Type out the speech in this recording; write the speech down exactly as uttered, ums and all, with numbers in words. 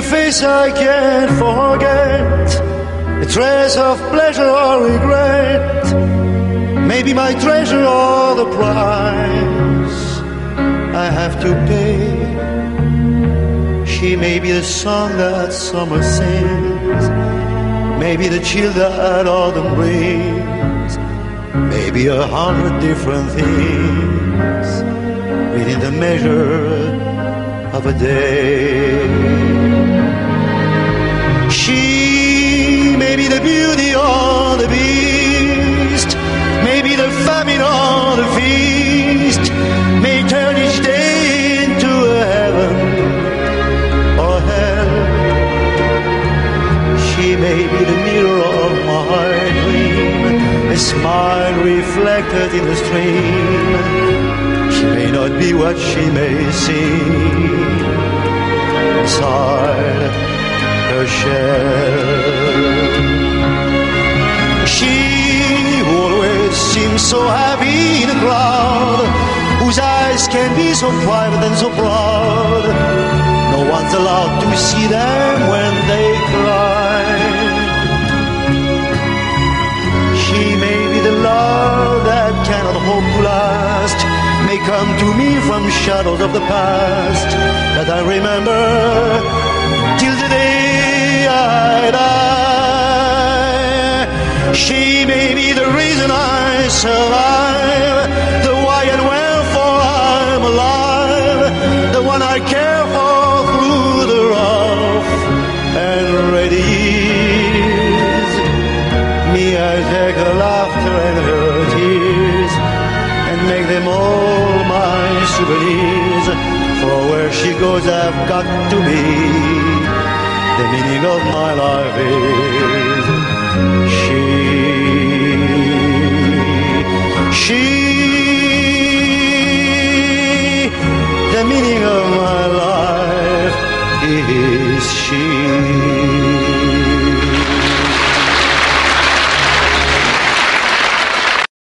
face I can't forget, a trace of pleasure or regret, maybe my treasure or the price I have to pay. She may be the song that summer sings, maybe the chill that autumn brings, maybe a hundred different things within the measure of a day. She may be the beauty or the beast, maybe the famine or the feast, may turn each day into a heaven or hell. She may be the mirror of my dream, a smile reflected in the stream. She may not be what she may seem inside her shell. She who always seems so happy in a crowd, whose eyes can be so private and so proud, no one's allowed to see them when they cry. She may be the love that cannot hope to last, may come to me from shadows of the past that I remember till the day I die. She may be the reason I survive, the why and wherefore I'm alive, the one I care for through the rough and ready years. Me, I take her laughter and her tears and make them all my souvenirs. For where she goes I've got to be. The meaning of my life is she. She. The meaning of my life is she.